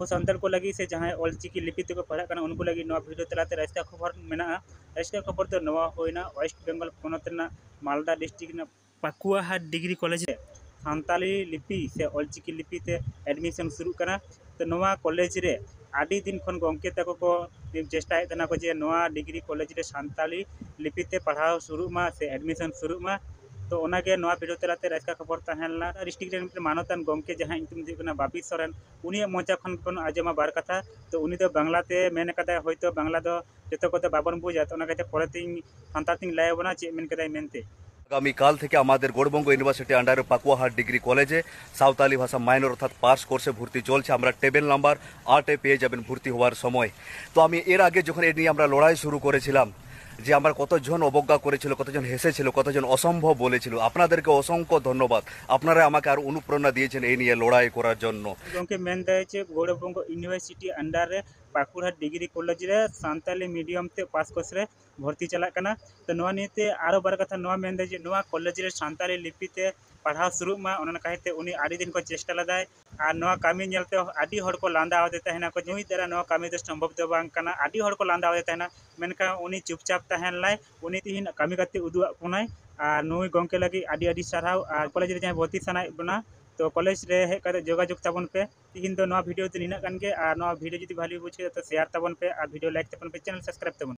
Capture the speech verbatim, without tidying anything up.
ᱟᱵᱚ ᱥᱟᱱᱛᱟᱲ ᱠᱚ ᱞᱟᱹᱜᱤᱫ ᱥᱮ ᱡᱟᱦᱟᱸᱭ ᱚᱞᱪᱤᱠᱤ ᱞᱤᱯᱤ ᱛᱮᱠᱚ ᱯᱟᱲᱦᱟᱜ ᱠᱟᱱᱟ ᱩᱱᱠᱩ ᱞᱟᱹᱜᱤᱫ ᱱᱚᱣᱟ ᱵᱷᱤᱰᱤᱭᱳ ᱛᱟᱞᱟᱛᱮ ᱨᱟᱹᱥᱠᱟᱹ ᱠᱷᱚᱵᱚᱨ ᱢᱮᱱᱟᱜᱼᱟ। ᱨᱟᱹᱥᱠᱟᱹ ᱠᱷᱚᱵᱚर ᱫᱚ ᱱᱚᱣᱟ ᱦᱩᱭᱱᱟ ᱳᱭᱮᱥᱴ ᱵᱮᱝᱜᱚᱞ ᱯᱚᱱᱚᱛ ᱨᱮᱱᱟᱜ ᱢᱟᱞᱫᱟ ᱰᱤᱥᱴᱨᱤक्ट ᱨᱮᱱᱟᱜ ᱯᱟকুয়াহাট डिग्री कॉलेज रे सानताली लिपि से ऑलचिकी लिपि ते एडमिशन शुरू करा। तो नोवा कॉलेज रे आदि दिन खन गंके तको को चेष्टाए तना को जे नोवा डिग्री कॉलेज रे सानताली लिपि ते पढ़ाव शुरू मा से एडमिशन शुरू मा। तो ओनागे नोवा वीडियो तलाते रास्का खबर तहनला डिस्ट्रिक्ट रे मानतान गंके जहां इंतुम दि कना बापी सोरेन उनी मोचा खन कोन आजमा बार कथा। तो उनी दो बांग्ला ते मेन कदा होयतो बांग्ला दो जतो को बाबन बुझा तो ओना कते परेतिन सानतातिन लायबना चे मेन कदा मेनते आगामी काल থেকে আমাদের গৌড়বঙ্গ ইউনিভার্সিটি আন্ডারে পাকুয়াহাট ডিগ্রি কলেজে সাঁওতালি ভাষা মাইনর অর্থাৎ পাস কোর্সে ভর্তি চলছে। আমরা টেবিল নাম্বার আটে পেয়ে যাবেন ভর্তি হওয়ার সময়। তো আমি এর আগে যখন এ নিয়ে আমরা লড়াই শুরু করেছিলাম যে আমার কতজন অবজ্ঞা করেছিল, কতজন হেসেছিল, কতজন অসম্ভব বলেছিল, আপনাদেরকে অসংখ্য ধন্যবাদ। আপনারা আমাকে আর অনুপ্রেরণা দিয়েছেন এই নিয়ে লড়াই করার জন্য। গংকে মেন দেছে গৌড়বঙ্গ ইউনিভার্সিটি আন্ডারে পাকুড়হাট ডিগ্রি কলেজ রে সান্তালি মিডিয়াম ते पास कोर्स रे भर्ती चला कना। तो नोवा नीते आरो बार कथा नोवा मेन दे जे नोवा कॉलेज रे सान्ताली लिपि ते पढ़ाव शुरू मा ओना कहते उनी आडी दिन को चेष्टा लदाय आर नोवा कामी नेलते आडी हड़ को लांदा आवते तहना को जुई तेरा नोवा कामी दे संभव दे बांग कना आडी हड़ को लांदा आवते तहना मेनका उनी चुपचाप तहन लाय उनी तिहिन कामी कते उदुआ कोनाय आर नुई गंके लगी आडी आडी साराव आर कॉलेज रे जहां भर्ती सनाय बना। तो कॉलेज रे हे करे जोगाजोग ताबन पे तिहिन दो नोवा वीडियो ते निना कान के आर नोवा वीडियो जदि भाली बुझे तो शेयर ताबन पे आर वीडियो लाइक ताबन पे चैनल सब्सक्राइब ताबन।